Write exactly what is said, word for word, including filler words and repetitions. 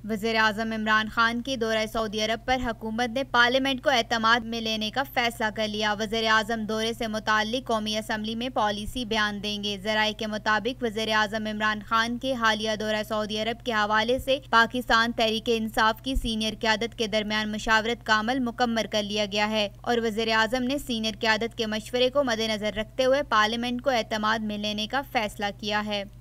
वज़ीर-ए-आज़म इमरान खान की दौरे सऊदी अरब पर हुकूमत ने पार्लियामेंट को एतमाद में लेने का फैसला कर लिया। वज़ीर-ए-आज़म दौरे से मुताल्लिक कौमी असम्बली में पॉलिसी बयान देंगे। ज़राए के मुताबिक वज़ीर-ए-आज़म इमरान खान के हालिया दौरा सऊदी अरब के हवाले से पाकिस्तान तहरीक इंसाफ की सीनियर क़यादत के दरमियान मुशावरत का अमल मुकम्मल कर लिया गया है और वज़ीर-ए-आज़म ने सीनियर क़यादत के मशवरे को मद्देनज़र रखते हुए पार्लियामेंट को एतमाद में लेने का फैसला किया है।